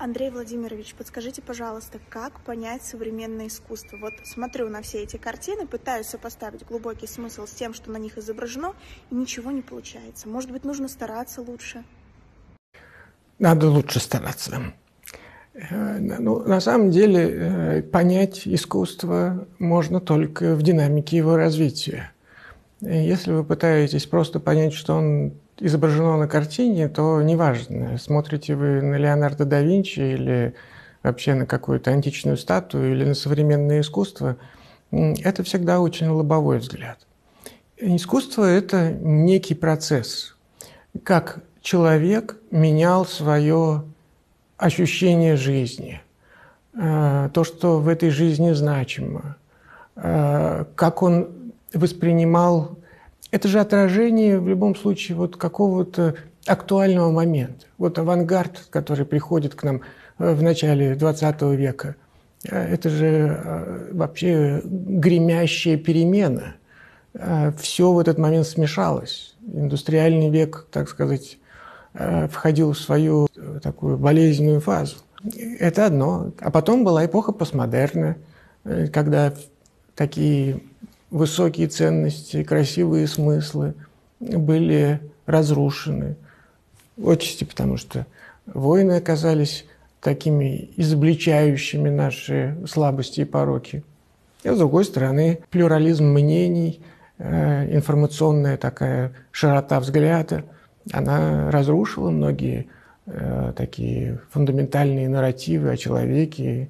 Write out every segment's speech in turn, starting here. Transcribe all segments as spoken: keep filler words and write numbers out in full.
Андрей Владимирович, подскажите, пожалуйста, как понять современное искусство? Вот смотрю на все эти картины, пытаюсь сопоставить глубокий смысл с тем, что на них изображено, и ничего не получается. Может быть, нужно стараться лучше? Надо лучше стараться. Ну, на самом деле, понять искусство можно только в динамике его развития. Если вы пытаетесь просто понять, что он изображено на картине, то неважно, смотрите вы на Леонардо да Винчи или вообще на какую-то античную статую или на современное искусство, это всегда очень лобовой взгляд. Искусство – это некий процесс, как человек менял свое ощущение жизни, то, что в этой жизни значимо, как он воспринимал. Это же отражение в любом случае вот какого-то актуального момента. Вот авангард, который приходит к нам в начале двадцатого века, это же вообще гремящая перемена. Все в этот момент смешалось. Индустриальный век, так сказать, входил в свою такую болезненную фазу. Это одно. А потом была эпоха постмодерна, когда такие высокие ценности, красивые смыслы были разрушены. Отчасти потому, что войны оказались такими изобличающими наши слабости и пороки. И, с другой стороны, плюрализм мнений, информационная такая широта взгляда, она разрушила многие такие фундаментальные нарративы о человеке,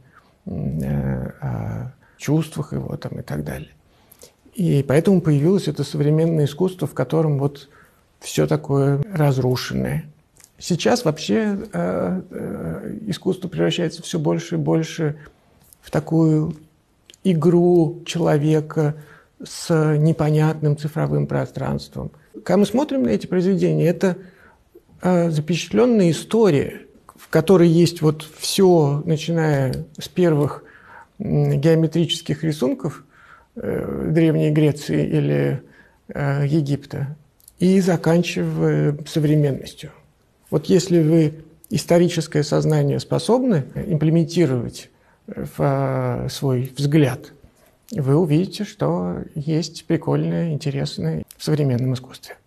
о чувствах его там, и так далее. И поэтому появилось это современное искусство, в котором вот все такое разрушенное. Сейчас вообще э, э, искусство превращается все больше и больше в такую игру человека с непонятным цифровым пространством. Когда мы смотрим на эти произведения, это э, запечатленная история, в которой есть вот все, начиная с первых э, геометрических рисунков Древней Греции или э, Египта и заканчивая современностью. Вот если вы историческое сознание способны имплементировать в э, свой взгляд, вы увидите, что есть прикольное, интересное в современном искусстве.